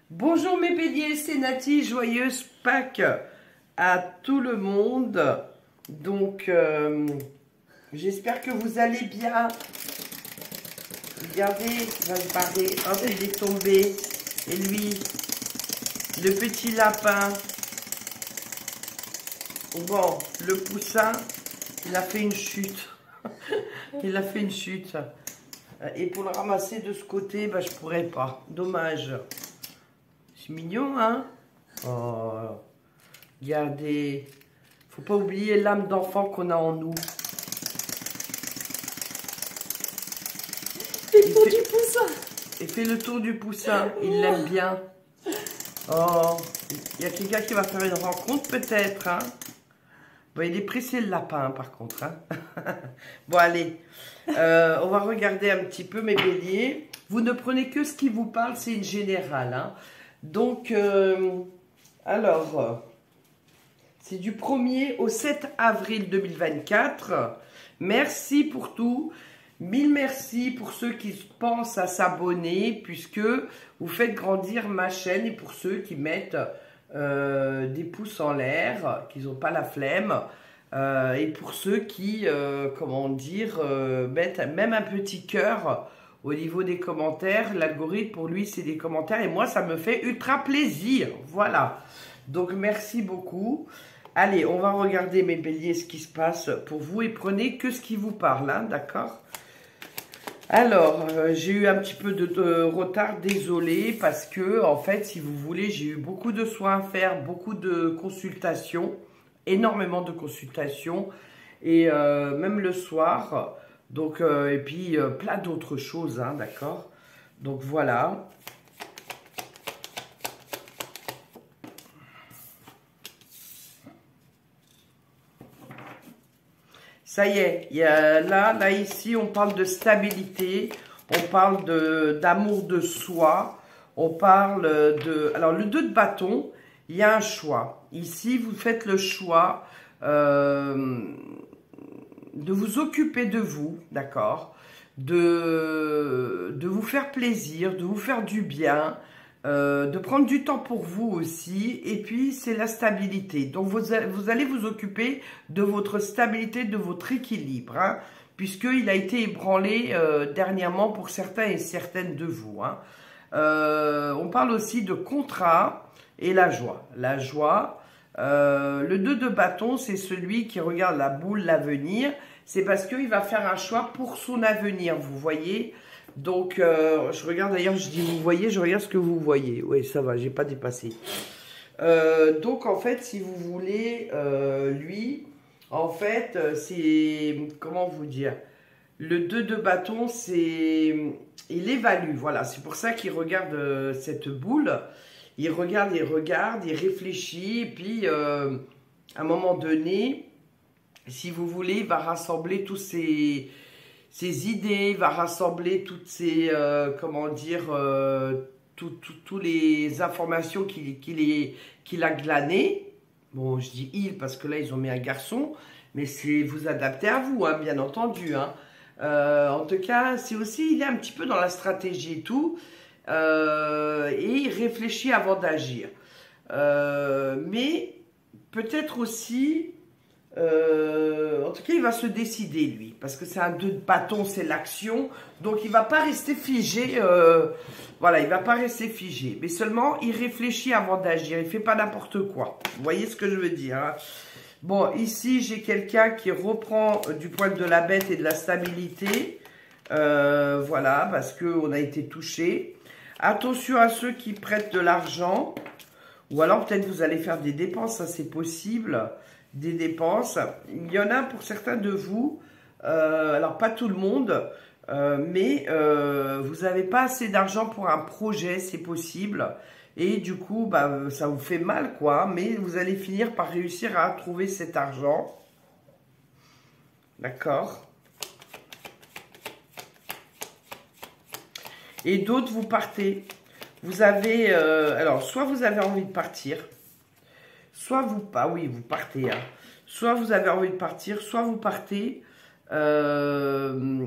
Bonjour mes béliers, c'est Nati, joyeuse Pâques à tout le monde. Donc, j'espère que vous allez bien. Regardez, il va se barrer, hop, il est tombé. Et lui, le petit lapin. Bon, le poussin, il a fait une chute. Il a fait une chute. Et pour le ramasser de ce côté, bah, je pourrais pas. Dommage. C'est mignon, hein? Oh, regardez. Faut pas oublier l'âme d'enfant qu'on a en nous. Fais le tour du poussin. Et fait le tour du poussin. Il l'aime bien. Oh, il y a quelqu'un qui va faire une rencontre peut-être, hein? Bon, il est pressé le lapin, hein, par contre. Hein. Bon, allez. On va regarder un petit peu mes béliers. Vous ne prenez que ce qui vous parle, c'est une générale. Hein. Donc, alors, c'est du 1er au 7 avril 2024. Merci pour tout. Mille merci pour ceux qui pensent à s'abonner, puisque vous faites grandir ma chaîne. Et pour ceux qui mettent des pouces en l'air, qui n'ont pas la flemme. Et pour ceux qui, comment dire, mettent même un petit cœur au niveau des commentaires. L'algorithme, pour lui, c'est des commentaires. Et moi, ça me fait ultra plaisir. Voilà. Donc, merci beaucoup. Allez, on va regarder, mes béliers, ce qui se passe pour vous. Et prenez que ce qui vous parle, hein, d'accord? Alors, j'ai eu un petit peu de retard, désolé, parce que, en fait, si vous voulez, j'ai eu beaucoup de soins à faire, beaucoup de consultations, énormément de consultations, et même le soir, donc, et puis plein d'autres choses, hein, d'accord? Donc, voilà. Ça y est, il y a là, ici, on parle de stabilité, on parle d'amour de soi, on parle de... Alors, le 2 de bâton, il y a un choix. Ici, vous faites le choix de vous occuper de vous, d'accord, de vous faire plaisir, de vous faire du bien, de prendre du temps pour vous aussi, et puis c'est la stabilité. Donc vous allez vous occuper de votre stabilité, de votre équilibre, hein, puisqu'il a été ébranlé dernièrement pour certains et certaines de vous. Hein. On parle aussi de contrat et la joie. La joie, le 2 de bâton, c'est celui qui regarde la boule, l'avenir. C'est parce qu'il va faire un choix pour son avenir, vous voyez. Donc, je regarde d'ailleurs, je dis vous voyez, je regarde ce que vous voyez. Oui, ça va, j'ai pas dépassé. Donc, en fait, si vous voulez, lui, en fait, c'est, comment vous dire, le 2 de bâton, c'est, il évalue, voilà, c'est pour ça qu'il regarde cette boule. Il regarde, il réfléchit, et puis, à un moment donné, si vous voulez, il va rassembler tous ses idées, il va rassembler toutes ces, comment dire, toutes les informations qu'il a glanées. Bon, je dis il parce que là, ils ont mis un garçon, mais c'est vous adapter à vous, hein, bien entendu. Hein. En tout cas, c'est aussi, il est un petit peu dans la stratégie et tout, et il réfléchit avant d'agir. Mais peut-être aussi... en tout cas, il va se décider, lui, parce que c'est un 2 de bâton, c'est l'action, donc il va pas rester figé, voilà, il va pas rester figé, mais seulement il réfléchit avant d'agir, il fait pas n'importe quoi, vous voyez ce que je veux dire, hein? Bon, ici, j'ai quelqu'un qui reprend du point de la bête et de la stabilité, voilà, parce qu'on a été touché. Attention à ceux qui prêtent de l'argent, ou alors peut-être vous allez faire des dépenses, ça c'est possible, des dépenses. Il y en a pour certains de vous, alors pas tout le monde, mais vous n'avez pas assez d'argent pour un projet, c'est possible. Et du coup, bah, ça vous fait mal, quoi. Mais vous allez finir par réussir à trouver cet argent. D'accord. Et d'autres, vous partez. Vous avez, alors, soit vous avez envie de partir, soit vous, ah oui, vous partez, hein. Soit vous avez envie de partir, soit vous partez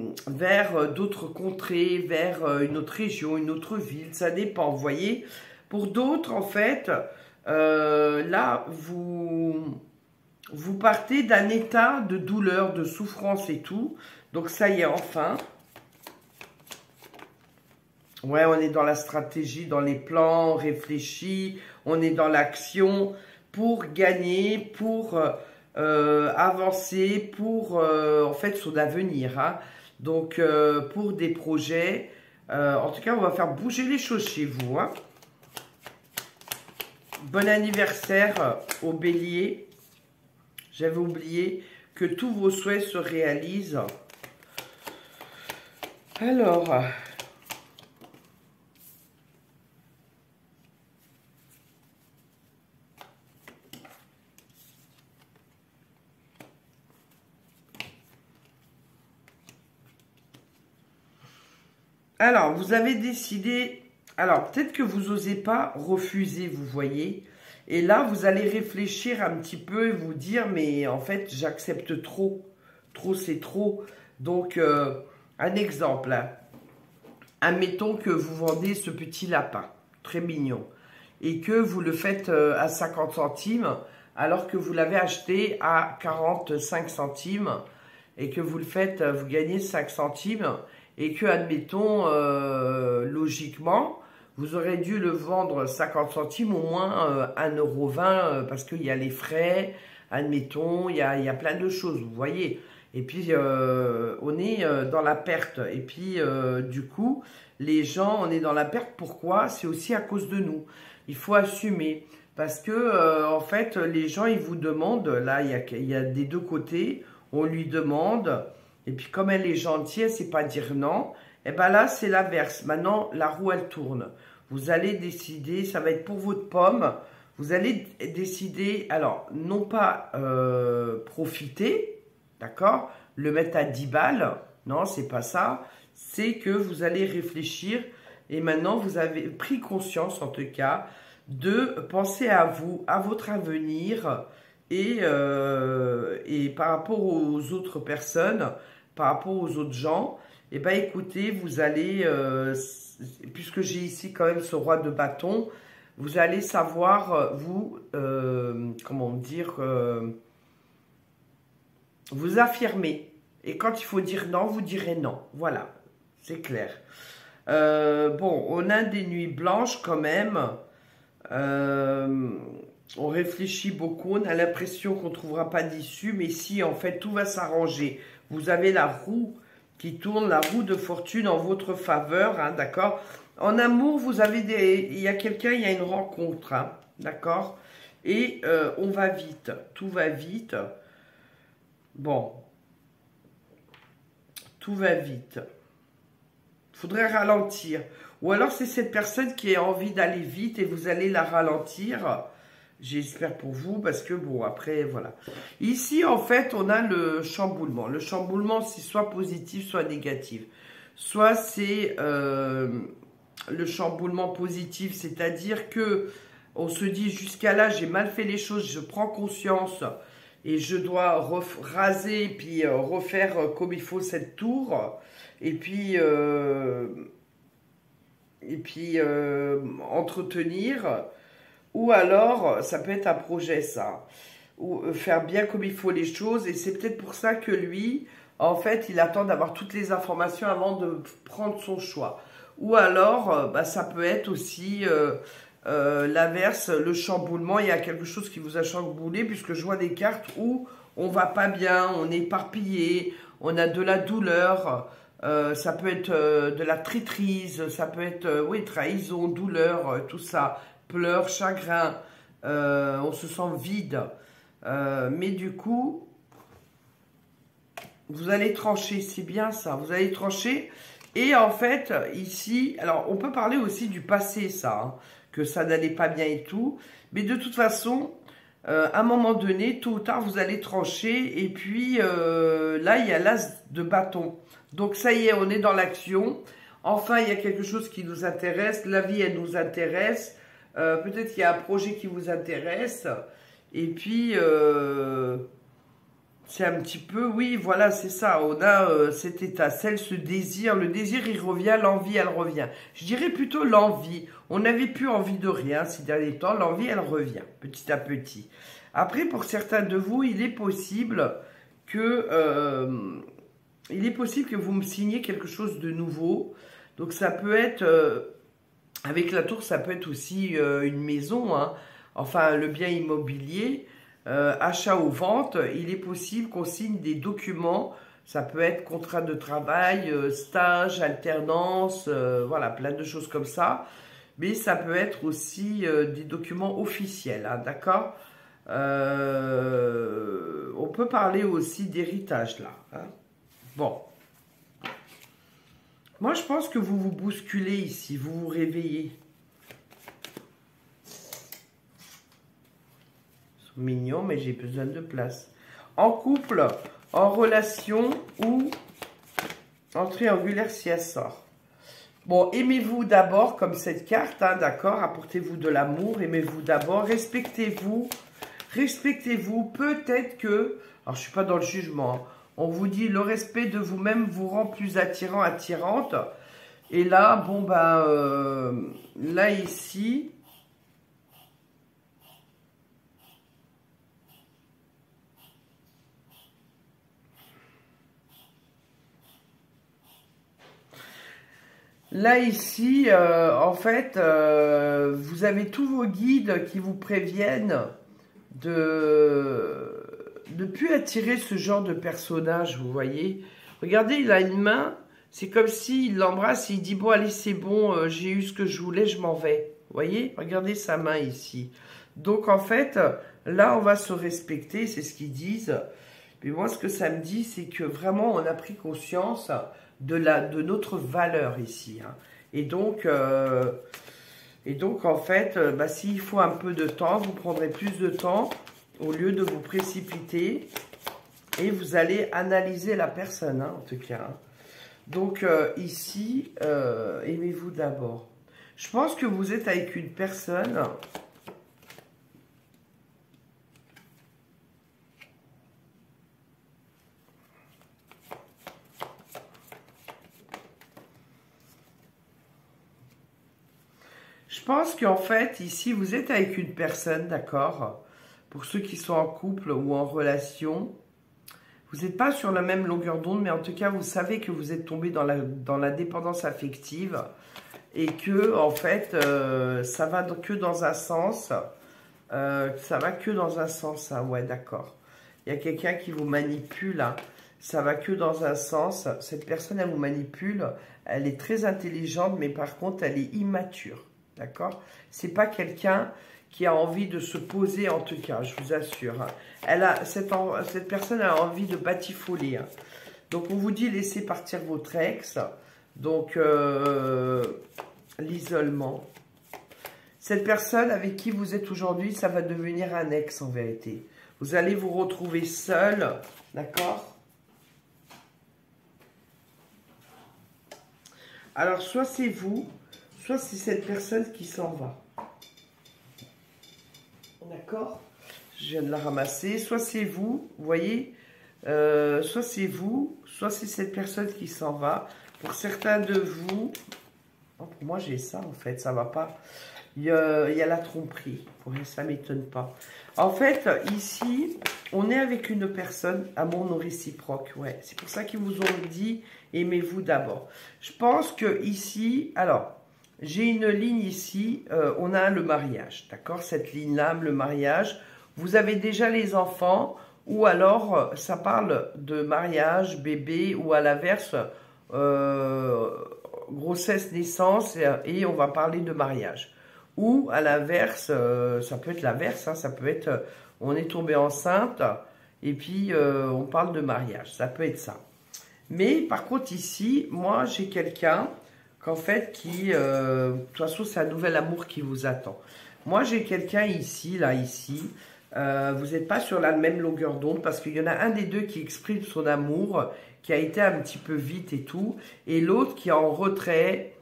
vers d'autres contrées, vers une autre région, une autre ville, ça dépend, vous voyez. Pour d'autres, en fait, là, vous partez d'un état de douleur, de souffrance et tout. Donc, ça y est, enfin. Ouais, on est dans la stratégie, dans les plans, on réfléchit, on est dans l'action pour gagner, pour avancer, pour, en fait, son avenir. Hein. Donc, pour des projets, en tout cas, on va faire bouger les choses chez vous. Hein. Bon anniversaire au Bélier. J'avais oublié que tous vos souhaits se réalisent. Alors... Alors, vous avez décidé... Alors, peut-être que vous n'osez pas refuser, vous voyez. Et là, vous allez réfléchir un petit peu et vous dire, mais en fait, j'accepte trop. Trop, c'est trop. Donc, un exemple. Hein. Admettons que vous vendez ce petit lapin, très mignon, et que vous le faites à 50 centimes, alors que vous l'avez acheté à 45 centimes, et que vous le faites, vous gagnez 5 centimes, et que, admettons, logiquement, vous aurez dû le vendre 50 centimes, au moins 1,20 € parce qu'il y a les frais, admettons, il y a plein de choses, vous voyez. Et puis, on est dans la perte. Et puis, du coup, les gens, on est dans la perte. Pourquoi? C'est aussi à cause de nous. Il faut assumer. Parce que, en fait, les gens, ils vous demandent, là, il y a des deux côtés, on lui demande... Et puis, comme elle est gentille, elle ne sait pas dire non. Et bien là, c'est l'inverse. Maintenant, la roue, elle tourne. Vous allez décider, ça va être pour votre pomme. Vous allez décider, alors, non pas profiter, d'accord, le mettre à 10 balles. Non, c'est pas ça. C'est que vous allez réfléchir. Et maintenant, vous avez pris conscience, en tout cas, de penser à vous, à votre avenir. Et par rapport aux autres personnes, par rapport aux autres gens, eh bien écoutez, vous allez, puisque j'ai ici quand même ce roi de bâton, vous allez savoir, vous, comment dire, vous affirmer. Et quand il faut dire non, vous direz non. Voilà, c'est clair. Bon, on a des nuits blanches quand même. On réfléchit beaucoup, on a l'impression qu'on ne trouvera pas d'issue, mais si, en fait, tout va s'arranger. Vous avez la roue qui tourne, la roue de fortune en votre faveur, hein, d'accord? En amour, vous avez il y a quelqu'un, il y a une rencontre, hein, d'accord? Et on va vite, tout va vite. Bon, tout va vite. Il faudrait ralentir. Ou alors, c'est cette personne qui a envie d'aller vite et vous allez la ralentir. J'espère pour vous, parce que, bon, après, voilà. Ici, en fait, on a le chamboulement. Le chamboulement, c'est soit positif, soit négatif. Soit c'est le chamboulement positif, c'est-à-dire que on se dit, jusqu'à là, j'ai mal fait les choses, je prends conscience et je dois raser, puis refaire comme il faut cette tour. Et puis entretenir... Ou alors, ça peut être un projet, ça. Ou faire bien comme il faut les choses. Et c'est peut-être pour ça que lui, en fait, il attend d'avoir toutes les informations avant de prendre son choix. Ou alors, bah, ça peut être aussi l'inverse, le chamboulement. Il y a quelque chose qui vous a chamboulé, puisque je vois des cartes où on va pas bien, on est éparpillé, on a de la douleur. Ça peut être de la traîtrise, ça peut être, oui, trahison, douleur, tout ça. Pleurs, chagrin, on se sent vide. Mais du coup, vous allez trancher, c'est bien ça, vous allez trancher. Et en fait, ici, alors on peut parler aussi du passé, ça, hein, que ça n'allait pas bien et tout. Mais de toute façon, à un moment donné, tôt ou tard, vous allez trancher. Et puis, là, il y a l'as de bâton. Donc ça y est, on est dans l'action. Enfin, il y a quelque chose qui nous intéresse. La vie, elle nous intéresse. Peut-être qu'il y a un projet qui vous intéresse. Et puis, C'est un petit peu, oui, voilà, c'est ça. On a cette étincelle, ce désir. Le désir, il revient, l'envie, elle revient. Je dirais plutôt l'envie. On n'avait plus envie de rien ces derniers temps. L'envie, elle revient, petit à petit. Après, pour certains de vous, il est possible que vous me signiez quelque chose de nouveau. Donc, ça peut être, avec la tour, ça peut être aussi une maison, hein. Enfin, le bien immobilier. Achat ou vente, il est possible qu'on signe des documents, ça peut être contrat de travail, stage, alternance, voilà, plein de choses comme ça, mais ça peut être aussi des documents officiels, hein, d'accord. On peut parler aussi d'héritage là, hein. Bon, moi je pense que vous vous bousculez ici, vous vous réveillez. Mignon, mais j'ai besoin de place. En couple, en relation ou en triangulaire si elle sort. Bon, aimez-vous d'abord, comme cette carte, hein, d'accord. Apportez-vous de l'amour, aimez-vous d'abord, respectez-vous. Respectez-vous, peut-être que... Alors, je ne suis pas dans le jugement. Hein, on vous dit, le respect de vous-même vous rend plus attirant, attirante. Et là, bon, ben, là, ici... Là, ici, en fait, vous avez tous vos guides qui vous préviennent de ne plus attirer ce genre de personnage, vous voyez. Regardez, il a une main, c'est comme s'il l'embrasse, il dit, bon, allez, c'est bon, j'ai eu ce que je voulais, je m'en vais. Vous voyez, regardez sa main ici. Donc, en fait, là, on va se respecter, c'est ce qu'ils disent. Mais moi, ce que ça me dit, c'est que vraiment, on a pris conscience de notre valeur ici, hein. Et donc, en fait, bah, s'il faut un peu de temps, vous prendrez plus de temps au lieu de vous précipiter et vous allez analyser la personne, hein, en tout cas, hein. Donc, ici, aimez-vous d'abord. Je pense que vous êtes avec une personne... Je pense qu'en fait, ici, vous êtes avec une personne, d'accord? Pour ceux qui sont en couple ou en relation, vous n'êtes pas sur la même longueur d'onde, mais en tout cas, vous savez que vous êtes tombé dans la dépendance affective et que, en fait, ça va que dans un sens. Ça va que dans un sens, hein, ouais, d'accord. Il y a quelqu'un qui vous manipule, hein. Ça va que dans un sens. Cette personne, elle vous manipule. Elle est très intelligente, mais par contre, elle est immature. D'accord? C'est pas quelqu'un qui a envie de se poser, en tout cas, je vous assure, hein. Cette personne a envie de batifoler, hein. Donc, on vous dit, laissez partir votre ex. Donc, l'isolement. Cette personne avec qui vous êtes aujourd'hui, ça va devenir un ex, en vérité. Vous allez vous retrouver seul, d'accord? Alors, soit c'est vous... soit c'est cette personne qui s'en va. D'accord? Je viens de la ramasser. Soit c'est vous, vous voyez, soit c'est vous, soit c'est cette personne qui s'en va. Pour certains de vous, oh, pour moi j'ai ça en fait, ça va pas. Il y a la tromperie, ça ne m'étonne pas. En fait, ici, on est avec une personne, amour non réciproque, ouais. C'est pour ça qu'ils vous ont dit, aimez-vous d'abord. Je pense que ici, alors... j'ai une ligne ici, on a le mariage, d'accord? Cette ligne-là, le mariage. Vous avez déjà les enfants, ou alors ça parle de mariage, bébé, ou à l'inverse, grossesse, naissance, et on va parler de mariage. Ou à l'inverse, ça peut être l'inverse, hein, ça peut être, on est tombé enceinte, et puis on parle de mariage, ça peut être ça. Mais par contre ici, moi j'ai quelqu'un... qu'en fait, de toute façon, c'est un nouvel amour qui vous attend. Moi, j'ai quelqu'un ici, là, ici. Vous n'êtes pas sur la même longueur d'onde parce qu'il y en a un des deux qui exprime son amour, qui a été un petit peu vite et tout, et l'autre qui est en retrait,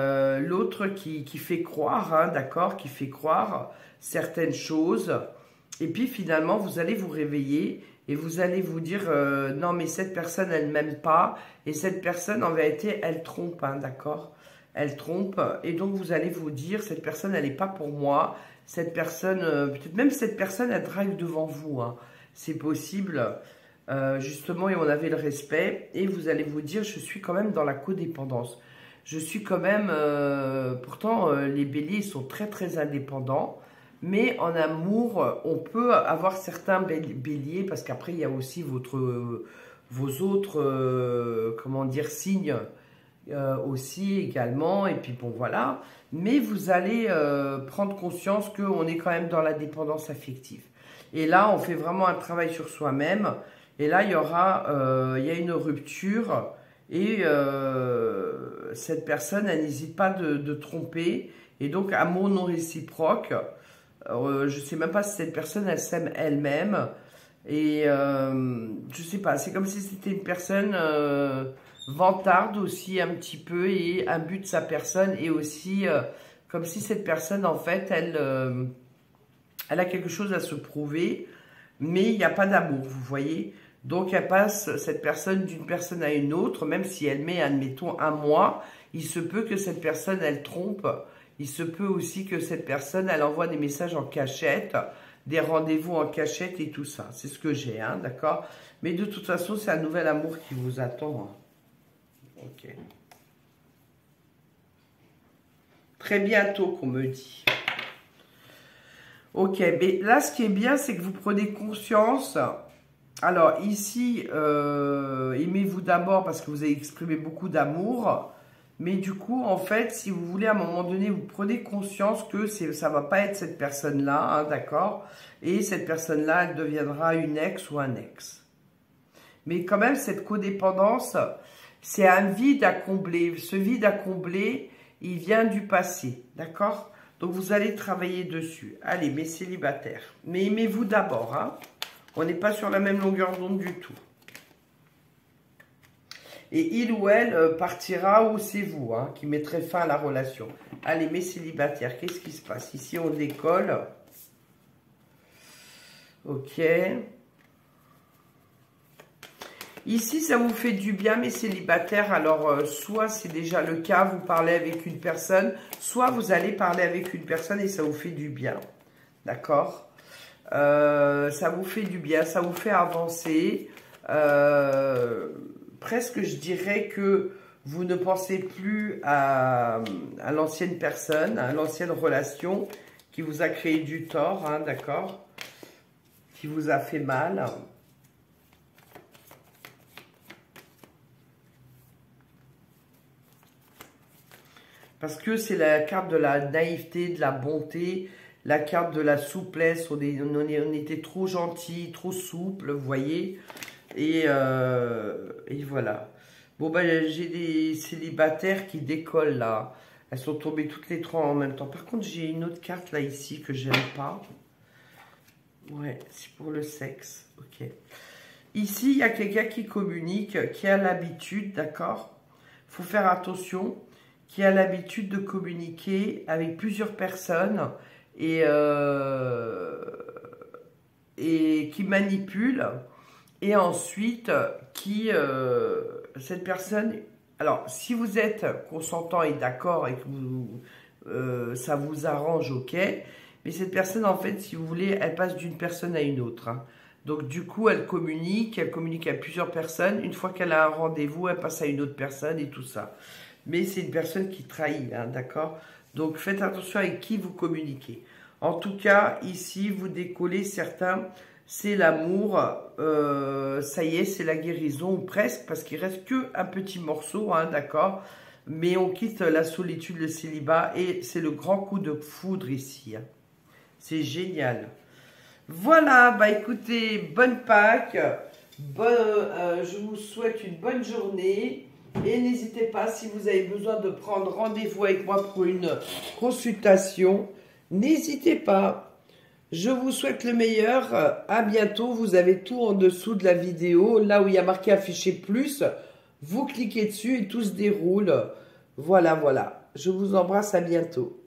l'autre qui fait croire, hein, d'accord, qui fait croire certaines choses. Et puis finalement, vous allez vous réveiller et vous allez vous dire non mais cette personne elle m'aime pas et cette personne en vérité elle trompe, hein, d'accord? Elle trompe et donc vous allez vous dire cette personne elle n'est pas pour moi, cette personne, peut-être même cette personne elle drive devant vous, hein. C'est possible, justement, et on avait le respect et vous allez vous dire je suis quand même dans la codépendance. Je suis quand même, pourtant les béliers sont très très indépendants. Mais en amour, on peut avoir certains béliers, parce qu'après, il y a aussi vos autres, comment dire, signes aussi également. Et puis bon, voilà. Mais vous allez prendre conscience qu'on est quand même dans la dépendance affective. Et là, on fait vraiment un travail sur soi-même. Et là, il y a une rupture. Et cette personne, elle n'hésite pas de tromper. Et donc, amour non réciproque. Je ne sais même pas si cette personne, elle s'aime elle-même. Et je sais pas, c'est comme si c'était une personne vantarde aussi un petit peu et un but de sa personne. Et aussi comme si cette personne, en fait, elle a quelque chose à se prouver. Mais il n'y a pas d'amour, vous voyez. Donc elle passe, cette personne, d'une personne à une autre. Même si elle met, admettons, un mois, il se peut que cette personne, elle trompe. Il se peut aussi que cette personne, elle envoie des messages en cachette, des rendez-vous en cachette et tout ça. C'est ce que j'ai, hein, d'accord? Mais de toute façon, c'est un nouvel amour qui vous attend, hein. Ok. Très bientôt, qu'on me dit. Ok, mais là, ce qui est bien, c'est que vous prenez conscience. Alors, ici, aimez-vous d'abord parce que vous avez exprimé beaucoup d'amour. Mais du coup, en fait, si vous voulez, à un moment donné, vous prenez conscience que ça ne va pas être cette personne-là, hein, d'accord? Et cette personne-là, elle deviendra une ex ou un ex. Mais quand même, cette codépendance, c'est un vide à combler. Ce vide à combler, il vient du passé, d'accord? Donc, vous allez travailler dessus. Allez, mes célibataires. Mais aimez-vous d'abord, hein? On n'est pas sur la même longueur d'onde du tout. Et il ou elle partira ou c'est vous, hein, qui mettrez fin à la relation. Allez, mes célibataires, qu'est-ce qui se passe? Ici, on décolle. Ok. Ici, ça vous fait du bien, mes célibataires. Alors, soit c'est déjà le cas, vous parlez avec une personne, soit vous allez parler avec une personne et ça vous fait du bien. D'accord? Ça vous fait du bien, ça vous fait avancer. Presque, je dirais que vous ne pensez plus à l'ancienne personne, à l'ancienne relation qui vous a créé du tort, hein, d'accord? Qui vous a fait mal. Parce que c'est la carte de la naïveté, de la bonté, la carte de la souplesse. On était trop gentil, trop souple, vous voyez. Et voilà. Bon, ben, j'ai des célibataires qui décollent là. Elles sont tombées toutes les trois en même temps. Par contre, j'ai une autre carte là, ici, que j'aime pas. Ouais, c'est pour le sexe. Ok. Ici, il y a quelqu'un qui communique, qui a l'habitude, d'accord? Il faut faire attention, qui a l'habitude de communiquer avec plusieurs personnes et qui manipule. Et ensuite, cette personne, alors si vous êtes consentant et d'accord et que ça vous arrange, ok, mais cette personne, en fait, si vous voulez, elle passe d'une personne à une autre, hein. Donc du coup, elle communique à plusieurs personnes. Une fois qu'elle a un rendez-vous, elle passe à une autre personne et tout ça. Mais c'est une personne qui trahit, hein, d'accord? Donc faites attention avec qui vous communiquez. En tout cas, ici, vous décollez certains... C'est l'amour, ça y est, c'est la guérison, ou presque, parce qu'il reste qu'un petit morceau, hein, d'accord? Mais on quitte la solitude, le célibat, et c'est le grand coup de foudre ici, hein. C'est génial. Voilà, bah écoutez, bonne Pâques, je vous souhaite une bonne journée, et n'hésitez pas, si vous avez besoin de prendre rendez-vous avec moi pour une consultation, n'hésitez pas. Je vous souhaite le meilleur, à bientôt, vous avez tout en dessous de la vidéo, là où il y a marqué afficher plus, vous cliquez dessus et tout se déroule, voilà, voilà, je vous embrasse, à bientôt.